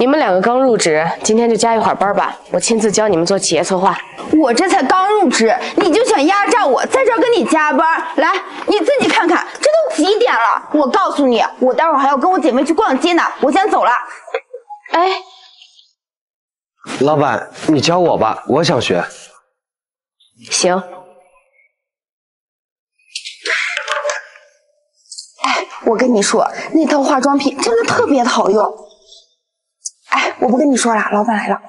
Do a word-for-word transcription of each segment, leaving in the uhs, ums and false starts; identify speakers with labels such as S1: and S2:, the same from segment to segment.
S1: 你们两个刚入职，今天就加一会儿班吧，我亲自教你们做企业策划。
S2: 我这才刚入职，你就想压榨我，在这儿跟你加班？来，你自己看看，这都几点了？我告诉你，我待会儿还要跟我姐妹去逛街呢，我先走了。
S1: 哎，
S3: 老板，你教我吧，我想学。
S1: 行。
S2: 哎，我跟你说，那套化妆品真的特别的好用。哎，我不跟你说了，老板来了。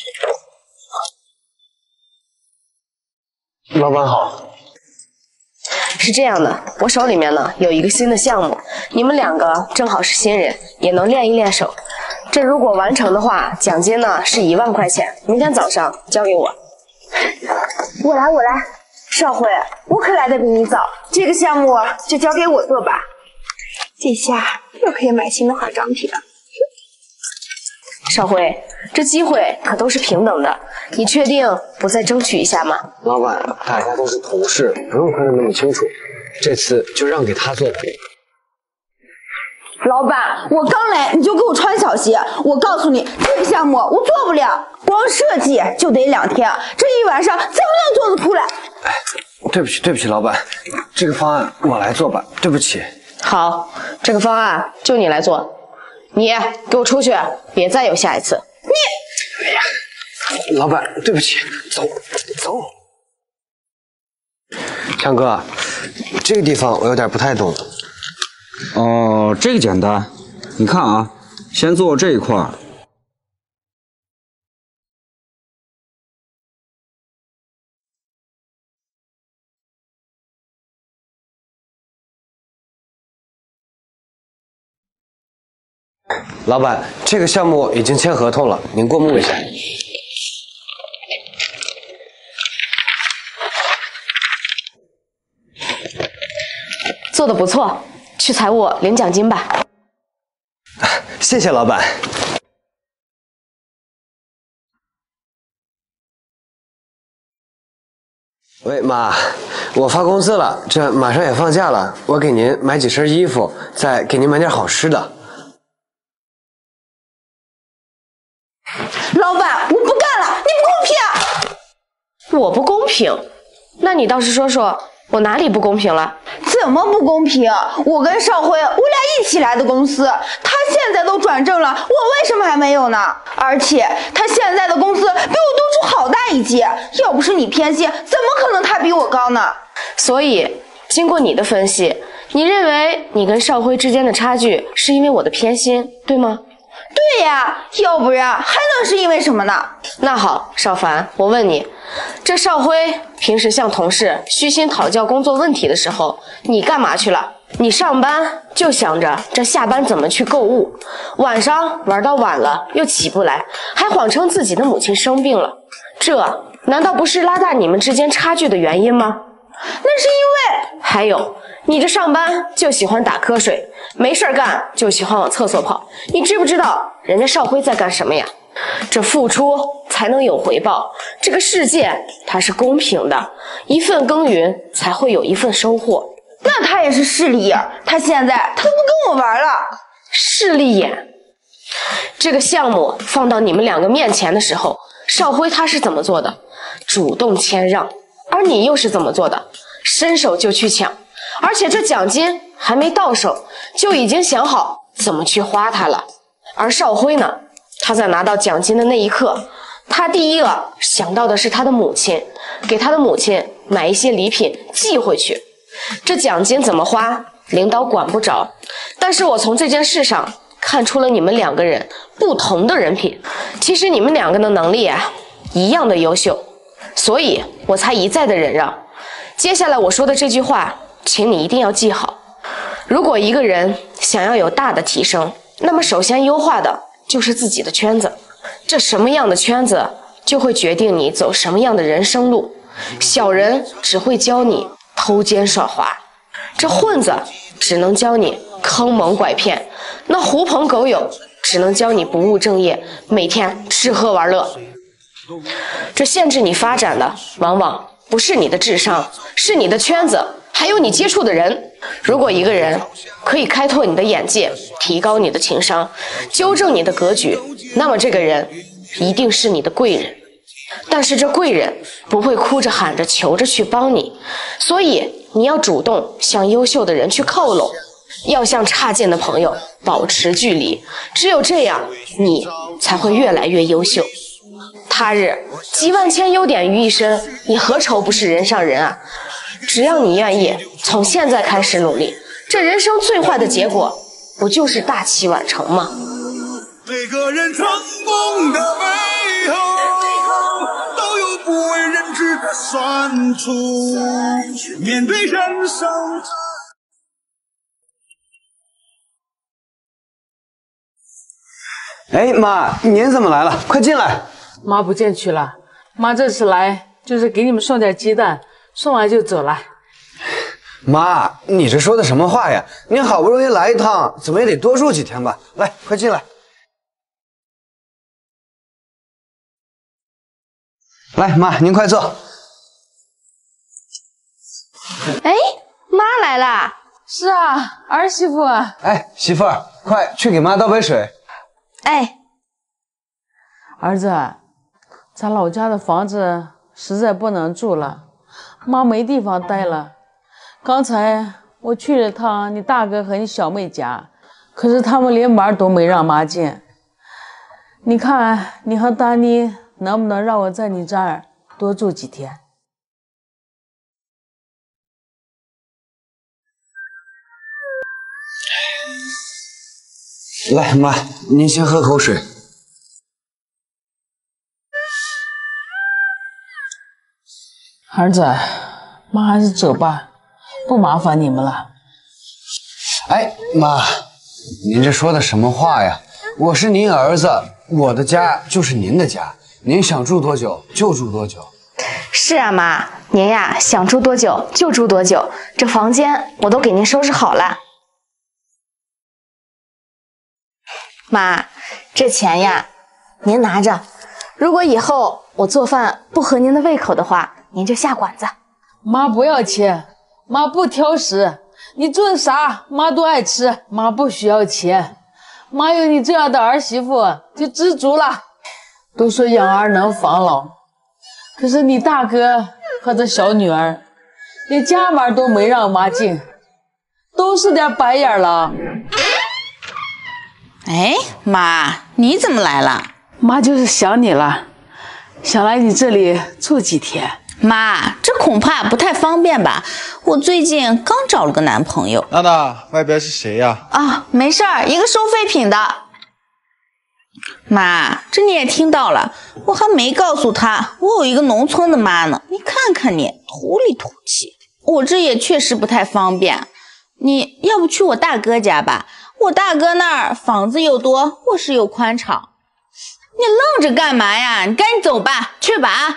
S3: 老板好。
S1: 是这样的，我手里面呢有一个新的项目，你们两个正好是新人，也能练一练手。这如果完成的话，奖金呢是一万块钱，明天早上交给我。
S2: 我来，我来。少辉，我可来的比你早，这个项目就交给我做吧。这下又可以买新的化妆品了。
S1: 少辉，这机会可都是平等的，你确定不再争取一下吗？
S3: 老板，大家都是同事，不用看得那么清楚，这次就让给他做吧。
S2: 老板，我刚来你就给我穿小鞋，我告诉你，这个项目我做不了，光设计就得两天，这一晚上怎么能做得出来？
S3: 哎，对不起，对不起，老板，这个方案我来做吧，对不起。
S1: 好，这个方案就你来做。你给我出去，别再有下一次。
S3: 你，哎呀，老板，对不起，走走。强哥，这个地方我有点不太懂。
S4: 哦，这个简单，你看啊，先做这一块。
S3: 老板，这个项目已经签合同了，您过目一下。
S1: 做得不错，去财务领奖金吧。
S3: 谢谢老板。喂，妈，我发工资了，这马上也放假了，我给您买几身衣服，再给您买点好吃的。
S2: 老板，我不干了，你不公平！
S1: 我不公平？那你倒是说说，我哪里不公平了？
S2: 怎么不公平？我跟少辉，我俩一起来的公司，他现在都转正了，我为什么还没有呢？而且他现在的工资比我多出好大一截，要不是你偏心，怎么可能他比我高呢？
S1: 所以，经过你的分析，你认为你跟少辉之间的差距是因为我的偏心，对吗？
S2: 对呀，要不然还能是因为什么呢？
S1: 那好，少凡，我问你，这少辉平时向同事虚心讨教工作问题的时候，你干嘛去了？你上班就想着这下班怎么去购物，晚上玩到晚了又起不来，还谎称自己的母亲生病了，这难道不是拉大你们之间差距的原因吗？
S2: 那是因为……
S1: 还有，你这上班就喜欢打瞌睡，没事干就喜欢往厕所跑，你知不知道人家少辉在干什么呀？这付出才能有回报，这个世界它是公平的，一份耕耘才会有一份收获。
S2: 那他也是势利眼，他现在他都不跟我玩了。
S1: 势利眼？这个项目放到你们两个面前的时候，少辉他是怎么做的？主动谦让。而你又是怎么做的？伸手就去抢，而且这奖金还没到手，就已经想好怎么去花它了。而少辉呢，他在拿到奖金的那一刻，他第一个想到的是他的母亲，给他的母亲买一些礼品寄回去。这奖金怎么花，领导管不着，但是我从这件事上看出了你们两个人不同的人品。其实你们两个的能力啊，一样的优秀，所以我才一再的忍让。接下来我说的这句话，请你一定要记好。如果一个人想要有大的提升，那么首先优化的就是自己的圈子。这什么样的圈子，就会决定你走什么样的人生路。小人只会教你偷奸耍滑，这混子只能教你坑蒙拐骗，那狐朋狗友只能教你不务正业，每天吃喝玩乐。这限制你发展的往往不是你的智商，是你的圈子，还有你接触的人。如果一个人可以开拓你的眼界，提高你的情商，纠正你的格局， 那么这个人一定是你的贵人。但是这贵人不会哭着喊着求着去帮你，所以你要主动向优秀的人去靠拢，要向差劲的朋友保持距离，只有这样你才会越来越优秀。他日集万千优点于一身，你何愁不是人上人啊？只要你愿意从现在开始努力，这人生最坏的结果不就是大器晚成吗？
S5: 每个人成功的背后都有不为人知的酸楚，面对人生。
S3: 哎，妈，您怎么来了？快进来。
S6: 妈不进去了，妈这次来就是给你们送点鸡蛋，送完就走了。
S3: 妈，你这说的什么话呀？您好不容易来一趟，怎么也得多住几天吧？来，快进来。来，妈，您快坐。
S1: 哎，妈来啦！
S6: 是啊，儿媳妇。
S3: 哎，媳妇儿，快去给妈倒杯水。
S1: 哎，
S6: 儿子，咱老家的房子实在不能住了，妈没地方待了。刚才我去了趟你大哥和你小妹家，可是他们连门都没让妈进。你看，你和丹妮能不能让我在你这儿多住几天？
S3: 来，妈，您先喝口水。
S6: 儿子，妈还是走吧，不麻烦你们了。
S3: 哎，妈，您这说的什么话呀？我是您儿子，我的家就是您的家，您想住多久就住多久。
S1: 是啊，妈，您呀想住多久就住多久，这房间我都给您收拾好了。妈，这钱呀，您拿着。如果以后我做饭不合您的胃口的话，您就下馆子。
S6: 妈不要钱，妈不挑食，你做啥妈都爱吃，妈不需要钱。妈有你这样的儿媳妇就知足了。都说养儿能防老，可是你大哥和这小女儿连家门都没让妈进，都是点白眼狼。
S2: 哎，妈，你怎么来了？
S6: 妈就是想你了，想来你这里住几天。
S2: 妈，这恐怕不太方便吧？我最近刚找了个男朋友。
S7: 娜娜，外边是谁呀？
S2: 啊，没事儿，一个收废品的。妈，这你也听到了，我还没告诉他我有一个农村的妈呢。你看看你，土里土气。我这也确实不太方便，你要不去我大哥家吧？我大哥那儿房子又多，卧室又宽敞。你愣着干嘛呀？你赶紧走吧，去吧啊！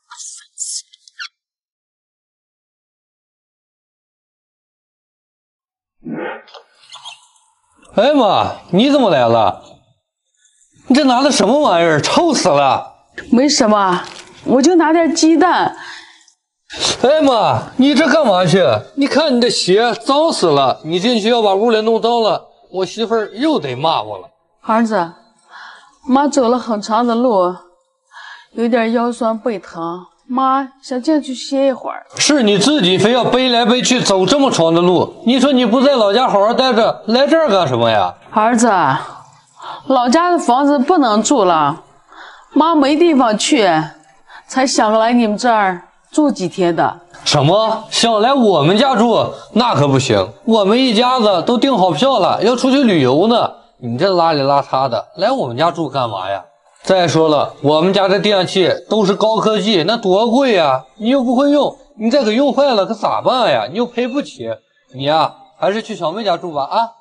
S8: 哎妈，你怎么来了？你这拿的什么玩意儿？臭死了！
S6: 没什么，我就拿点鸡蛋。
S8: 哎妈，你这干嘛去？你看你的鞋脏死了，你进去要把屋里弄脏了，我媳妇儿又得骂我了。
S6: 儿子，妈走了很长的路，有点腰酸背疼，妈想进去歇一会儿。
S8: 是你自己非要背来背去走这么长的路，你说你不在老家好好待着，来这儿干什么呀？
S6: 儿子，老家的房子不能住了，妈没地方去，才想来你们这儿住几天的。
S8: 什么？想来我们家住？那可不行，我们一家子都订好票了，要出去旅游呢。你这邋里邋遢的，来我们家住干嘛呀？再说了，我们家的电器都是高科技，那多贵呀！你又不会用，你再给用坏了可咋办呀？你又赔不起。你呀，还是去小妹家住吧啊！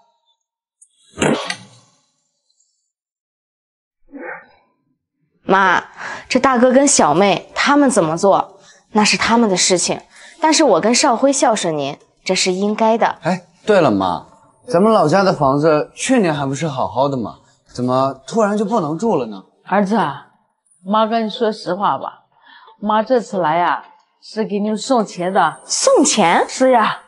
S1: 妈，这大哥跟小妹他们怎么做，那是他们的事情，但是我跟少辉孝顺您，这是应该的。
S3: 哎，对了，妈，咱们老家的房子去年还不是好好的吗？怎么突然就不能住了呢？
S6: 儿子，妈跟你说实话吧，妈这次来呀，是给你们送钱的。
S1: 送钱？
S6: 是呀。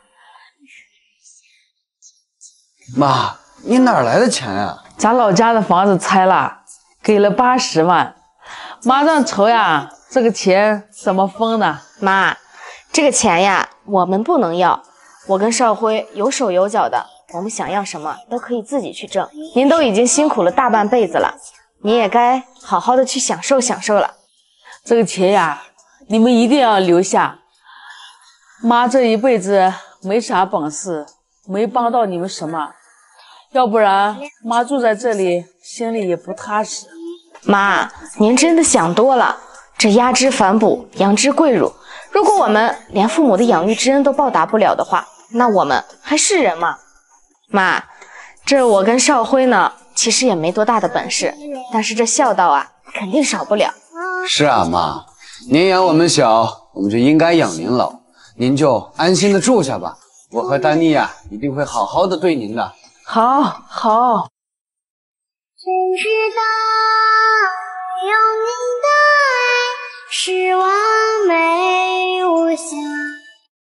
S3: 妈，你哪来的钱呀？
S6: 咱老家的房子拆了， 给了八十万，妈正愁呀，这个钱怎么分呢？
S1: 妈，这个钱呀，我们不能要。我跟少辉有手有脚的，我们想要什么都可以自己去挣。您都已经辛苦了大半辈子了，您也该好好的去享受享受了。
S6: 这个钱呀，你们一定要留下。妈这一辈子没啥本事，没帮到你们什么，要不然妈住在这里心里也不踏实。
S1: 妈，您真的想多了。这压枝反哺，养之贵乳。如果我们连父母的养育之恩都报答不了的话，那我们还是人吗？妈，这我跟少辉呢，其实也没多大的本事，但是这孝道啊，肯定少不了。
S3: 是啊，妈，您养我们小，我们就应该养您老，您就安心的住下吧。我和丹妮呀、啊，一定会好好的对您的。
S6: 好，好。
S9: 谁知道有你的爱是我。